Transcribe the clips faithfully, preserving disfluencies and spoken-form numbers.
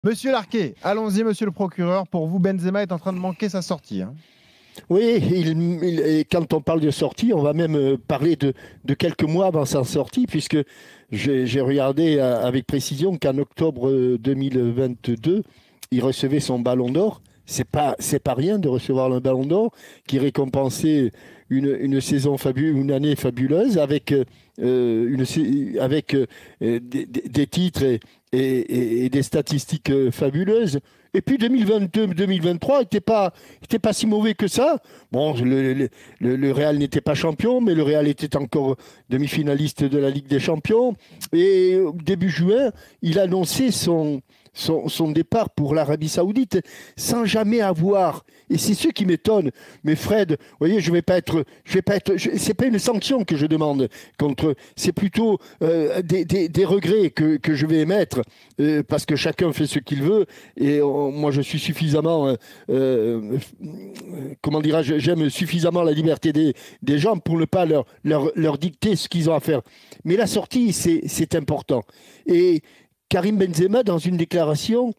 Monsieur Larquet, allons-y, monsieur le procureur. Pour vous, Benzema est en train de manquer sa sortie, hein. Oui, il, il- et quand on parle de sortie, on va même euh, parler de, de quelques mois avant sa sortie, puisque j'ai j'ai regardé euh, avec précision qu'en octobre euh, deux mille vingt-deux, il recevait son ballon d'or. C'est pas, c'est pas rien de recevoir le ballon d'or qui récompensait une, une saison fabuleuse, une année fabuleuse avec, euh, euh, une, sa- avec euh, des, des- des titres et, et- et des statistiques euh, fabuleuses. Et puis deux mille vingt-deux-deux mille vingt-trois n'était pas, était pas si mauvais que ça. Bon, le, le, le- le Real n'était pas champion, mais le Real était encore demi-finaliste de la Ligue des Champions. Et euh, début juin, il annonçait son, son, son départ pour l'Arabie Saoudite sans jamais avoir. Et c'est ce qui m'étonne. Mais Fred, vous voyez, je vais pas être, je vais pas être, je- c'est pas une sanction que je demande contre. C'est plutôt euh, des, des- des regrets que, que je vais émettre euh, parce que chacun fait ce qu'il veut. Et euh, moi, je suis suffisamment, euh, euh, comment dirais-je, j'aime suffisamment la liberté des, des gens pour ne pas leur, leur, leur dicter ce qu'ils ont à faire. Mais la sortie, c'est, c'est important. Et Karim Benzema, dans une déclaration,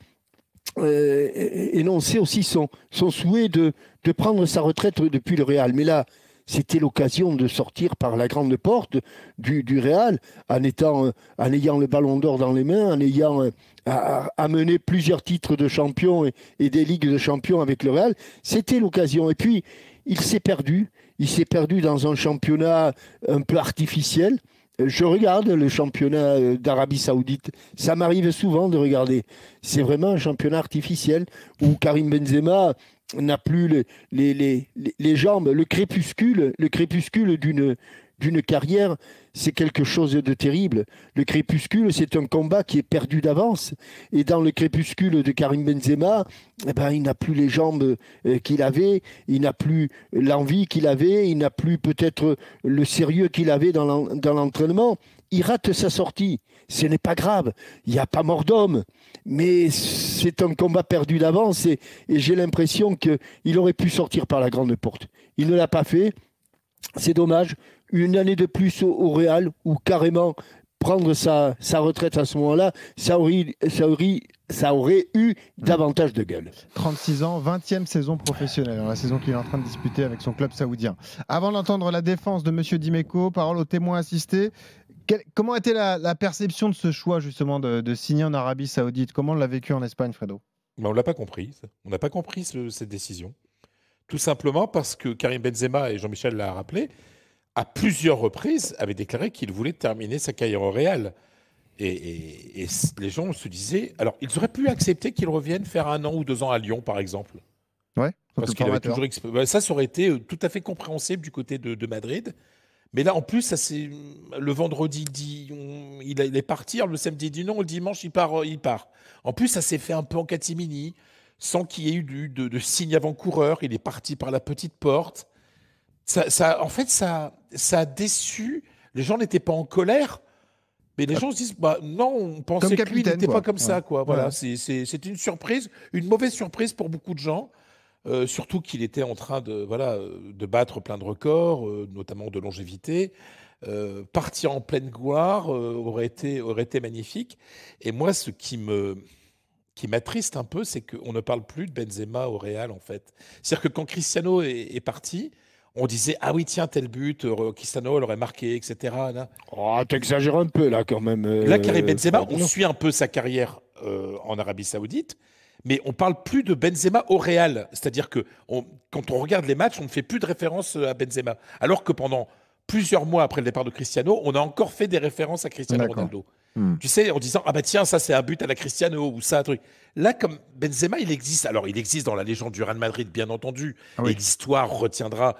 euh, énonçait aussi son, son souhait de, de prendre sa retraite depuis le Real. Mais là, c'était l'occasion de sortir par la grande porte du, du Real en, étant, euh, en ayant le ballon d'or dans les mains, en ayant euh, à- à- amené plusieurs titres de champion et, et des ligues de champions avec le Real. C'était l'occasion. Et puis, il s'est perdu. Il s'est perdu dans un championnat un peu artificiel. Je regarde le championnat euh, d'Arabie Saoudite. Ça m'arrive souvent de regarder. C'est vraiment un championnat artificiel où Karim Benzema n'a plus les, les, les, les- les jambes, le crépuscule, le crépuscule d'une d'une carrière, c'est quelque chose de terrible. Le crépuscule, c'est un combat qui est perdu d'avance. Et dans le crépuscule de Karim Benzema, eh ben, il n'a plus les jambes euh, qu'il avait, il n'a plus l'envie qu'il avait, il n'a plus peut-être le sérieux qu'il avait dans l'en- dans l'entraînement. Il rate sa sortie. Ce n'est pas grave. Il n'y a pas mort d'homme. Mais c'est un combat perdu d'avance et, et j'ai l'impression qu'il aurait pu sortir par la grande porte. Il ne l'a pas fait. C'est dommage. Une année de plus au, au Real ou carrément prendre sa, sa retraite à ce moment-là, ça aurait, ça aurait, ça aurait eu Hmm. davantage de gueule. trente-six ans, vingtième saison professionnelle, dans la saison qu'il est en train de disputer avec son club saoudien. Avant d'entendre la défense de monsieur Dimeco, parole au témoin assisté. Quelle- comment était la, la perception de ce choix, justement, de, de signer en Arabie Saoudite? Comment on l'a vécu en Espagne, Fredo? Mais on l'a pas compris. ça. On n'a pas compris ce- cette décision. Tout simplement parce que Karim Benzema, et Jean-Michel l'a rappelé, à plusieurs reprises avait déclaré qu'il voulait terminer sa carrière au Real. Et, et- et s- les gens se disaient. Alors, ils auraient pu accepter qu'il revienne faire un an ou deux ans à Lyon, par exemple. Ouais, son Parce club qu'il avait formateur. toujours. exp- ouais, Ça, ça aurait été euh, tout à fait compréhensible du côté de, de Madrid. Mais là, en plus, ça c'est le vendredi, il dit, on- il, a- il est parti. Le samedi, il dit non. Le dimanche, il part. euh, Il part. En plus, ça s'est fait un peu en catimini, sans qu'il y ait eu du- de, de signe avant-coureur. Il est parti par la petite porte. Ça, ça- en fait, ça, ça a déçu. Les gens n'étaient pas en colère, mais les Ah, gens se disent, bah non, on comme pensait que lui, il capitaine, n'était pas quoi. comme Ouais. ça, quoi. Ouais. Voilà, c'est c'est- c'est une surprise, une mauvaise surprise pour beaucoup de gens. Euh, surtout qu'il était en train de, voilà, euh, de battre plein de records, euh, notamment de longévité. Euh, partir en pleine gloire euh, aurait été, aurait été magnifique. Et moi, ce qui me, qui m'attriste un peu, c'est qu'on ne parle plus de Benzema au Real, en fait. C'est-à-dire que quand Cristiano est, est parti, on disait, ah oui, tiens, tel but, euh, Cristiano l'aurait marqué, et cetera là. Oh, t'exagères un peu là quand même, Là, Karim euh, Benzema, Fred. on Non. suit un peu sa carrière euh, en Arabie Saoudite, mais on parle plus de Benzema au Real. C'est-à-dire que on- quand on regarde les matchs, on ne fait plus de référence à Benzema. Alors que pendant plusieurs mois après le départ de Cristiano, on a encore fait des références à Cristiano D'accord. Ronaldo. Hmm. Tu sais, en disant, ah bah tiens, ça c'est un but à la Cristiano, ou ça, un truc. Là, comme Benzema, il existe. Alors, il existe dans la légende du Real Madrid, bien entendu, Ah et oui. l'histoire retiendra.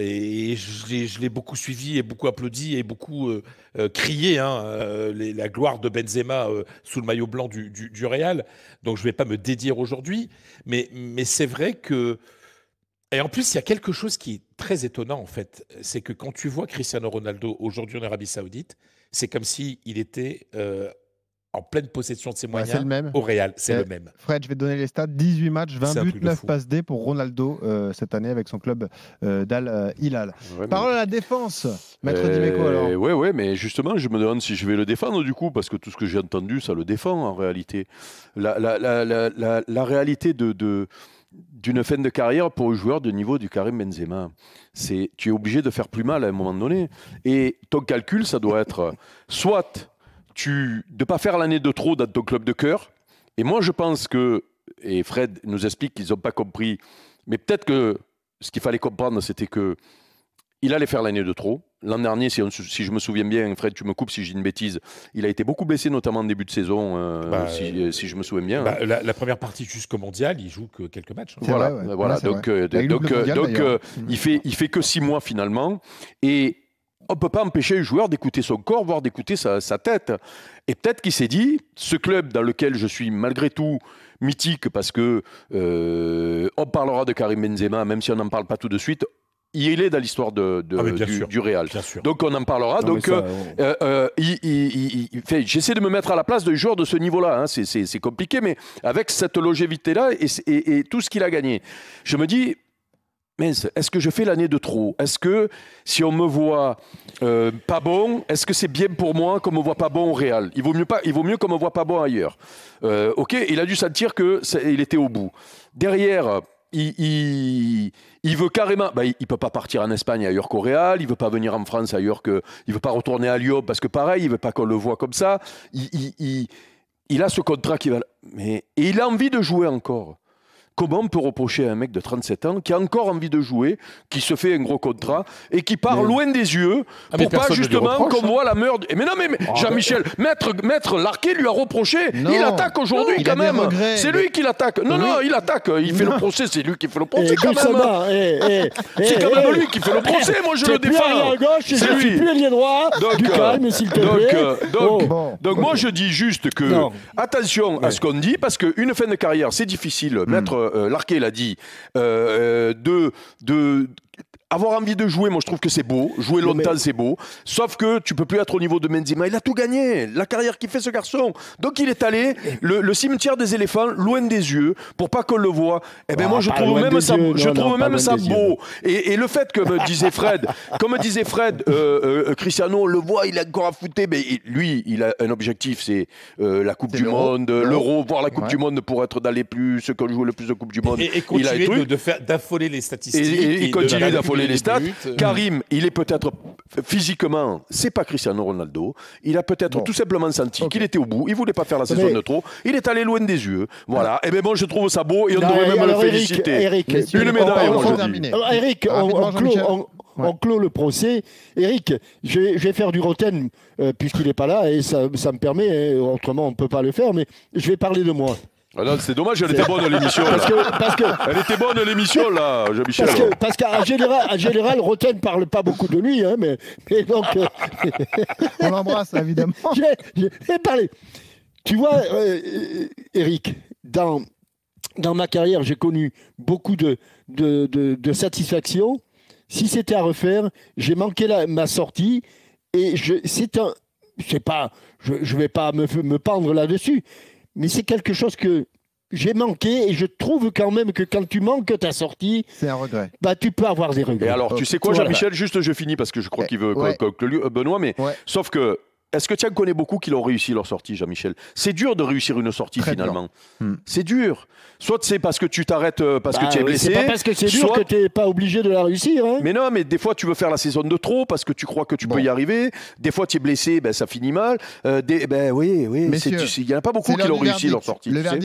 Et je l'ai je l'ai beaucoup suivi et beaucoup applaudi et beaucoup euh, euh, crié, hein, euh, les- la gloire de Benzema euh, sous le maillot blanc du, du, du Real. Donc, je ne vais pas me dédire aujourd'hui. Mais, mais c'est vrai que. Et en plus, il y a quelque chose qui est très étonnant, en fait. C'est que quand tu vois Cristiano Ronaldo aujourd'hui en Arabie Saoudite, c'est comme s'il était euh, en pleine possession de ses Ouais, moyens c'est le même. au Real. C'est Eh, le même. Fred, je vais te donner les stats. dix-huit matchs, C'est vingt un buts, truc de neuf fou. passes D pour Ronaldo euh, cette année avec son club euh, d'Al euh, Hilal. Ouais, mais- Parole à la défense, Maître Euh, Dimeco alors. Ouais, ouais, mais justement, je me demande si je vais le défendre du coup, parce que tout ce que j'ai entendu, ça le défend en réalité. La, la, la, la, la, la réalité de, de, d'une fin de carrière pour un joueur de niveau du Karim Benzema, c'est tu es obligé de faire plus mal à un moment donné. Et ton calcul, ça doit être soit tu, de ne pas faire l'année de trop dans ton club de cœur. Et moi, je pense que, et Fred nous explique qu'ils n'ont pas compris, mais peut-être que ce qu'il fallait comprendre, c'était que il allait faire l'année de trop. L'an dernier, si, on, si je me souviens bien, Fred, tu me coupes si je dis une bêtise, il a été beaucoup blessé, notamment en début de saison, euh, Bah, si, si je me souviens bien. Bah, la, la première partie jusqu'au mondial, il joue que quelques matchs. hein. C'est Voilà, vrai, ouais. voilà. Ouais, c'est donc, vrai. euh, Avec donc, double euh, mondial, donc d'ailleurs. euh, il fait, il fait que six mois finalement, et on ne peut pas empêcher le joueur d'écouter son corps, voire d'écouter sa, sa tête. Et peut-être qu'il s'est dit, ce club dans lequel je suis malgré tout mythique, parce que euh, on parlera de Karim Benzema, même si on n'en parle pas tout de suite. Il est dans l'histoire de, de, Ah, mais bien du, sûr. du Real. Bien sûr. Donc on en parlera. Non, mais Donc ça, euh, on- euh, euh, il- il- il- il fait- j'essaie de me mettre à la place de joueurs de ce niveau-là. Hein. C'est, c'est- c'est compliqué, mais avec cette longévité-là et, et- et tout ce qu'il a gagné, je me dis, mince, est-ce que je fais l'année de trop? Est-ce que si on me voit euh, pas bon, est-ce que c'est bien pour moi qu'on me voit pas bon au Real? Il vaut mieux pas, il vaut mieux qu'on me voit pas bon ailleurs. Euh, ok, il a dû sentir que ça- il était au bout. Derrière. Il, il, il veut carrément, bah, il ne peut pas partir en Espagne ailleurs qu'au Real, il ne veut pas venir en France ailleurs que, il ne veut pas retourner à Lyon parce que pareil, il ne veut pas qu'on le voit comme ça. Il, il, il, il a ce contrat qui va, mais et il a envie de jouer encore. Comment on peut reprocher à un mec de trente-sept ans qui a encore envie de jouer, qui se fait un gros contrat et qui part Mais- loin des yeux Ah, mais pour pas personne ne lui justement reproche, qu'on hein. voit la meurtre. Mais non, mais, mais Ah, Jean-Michel, maître, maître Larquet lui a reproché. Non. Il attaque aujourd'hui Il a quand des même. regrets. C'est lui qui l'attaque. Non, Oui. non, il attaque. Il fait Non. le procès. C'est lui qui fait le Eh, procès quand même. Gassama, eh, eh, C'est eh, quand même eh, lui qui fait le procès. Moi, je t'es le plus arrière défends. à gauche et C'est je suis lui. plus ailier droit. Donc, Du euh, calme, s'il te donc, plaît. euh, donc, Oh. Bon. Donc moi je dis juste que Non. attention à Ouais. ce qu'on dit parce qu'une fin de carrière c'est difficile. Maître euh, Larquet l'a dit. Euh, de, de avoir envie de jouer, moi je trouve que c'est beau. Jouer Non, longtemps mais- c'est beau. Sauf que tu peux plus être au niveau de Benzema. Il a tout gagné. La carrière qu'il fait ce garçon. Donc il est allé le, le cimetière des éléphants loin des yeux pour pas qu'on le voit. Eh ben Ah, moi je pas trouve loin même des ça, yeux. je Non, trouve non, pas même loin ça des yeux. beau. Et, et le fait que me disait Fred, comme disait Fred, euh, euh, Cristiano on le voit, il a encore à foutre. Mais il- lui, il a un objectif, c'est euh, la Coupe C'est du l'Euro. Monde, L'Euro. l'Euro, voire la Coupe Ouais. du Monde pour être dans les plus, ceux qui ont joué le plus de Coupe du Monde. Et, et il a continuer les de, trucs. de faire d'affoler les statistiques. Et- et il de continue la- d'affoler les stats. buts, euh, Karim, il est peut-être physiquement, c'est pas Cristiano Ronaldo. Il a peut-être Bon. tout simplement senti Ok. qu'il était au bout. Il voulait pas faire la saison Mais- de trop. Il est allé loin des yeux. Voilà. Et bien bon, je trouve ça beau et on Non, devrait même alors, le Eric, féliciter. Eric, Messieurs, Une on- médaille, on moi, va je dis. terminer. Alors, Eric, on, Rapidement, on clôt, Jean-Michel. on- on clôt le procès. Eric, je vais, je vais faire du Roten euh, puisqu'il n'est pas là et ça, ça me permet, hein, autrement on ne peut pas le faire, mais je vais parler de moi. Ah non, c'est dommage, elle était bonne l'émission. Parce là. que, parce que, Elle était bonne l'émission là, Jean-Michel. parce que, parce qu'en général, en général, Roten ne parle pas beaucoup de lui, hein, mais, mais donc, euh, On l'embrasse évidemment. je vais, je vais parler. Tu vois, euh, euh, Eric, dans, dans ma carrière, j'ai connu beaucoup de, de, de, de satisfaction. Si c'était à refaire, j'ai manqué la, ma sortie et je, c'est un, je sais pas, je ne vais pas me, me pendre là-dessus, mais c'est quelque chose que j'ai manqué et je trouve quand même que quand tu manques ta sortie, C'est un regret. bah, tu peux avoir des regrets. Et alors, tu sais quoi, Voilà. Jean-Michel, juste je finis parce que je crois Eh, qu'il veut ouais. qu'on- qu'on- que Benoît, mais Ouais. sauf que. Est-ce que tu en connais beaucoup qui l'ont réussi leur sortie, Jean-Michel? C'est dur de réussir une sortie Très dur. finalement. Hmm. C'est dur. Soit c'est parce que tu t'arrêtes euh, parce Bah, que tu es oui, blessé. c'est pas parce que c'est dur soit- que tu n'es pas obligé de la réussir. Hein. Mais non, mais des fois tu veux faire la saison de trop parce que tu crois que tu Bon. peux y arriver. Des fois tu es blessé, ben ça finit mal. Euh, des- ben oui, oui. Messieurs, c'est- Il n'y en a pas beaucoup C'est qui l'heure l'ont du réussi leur verdict. sortie. Le tu sais. verdict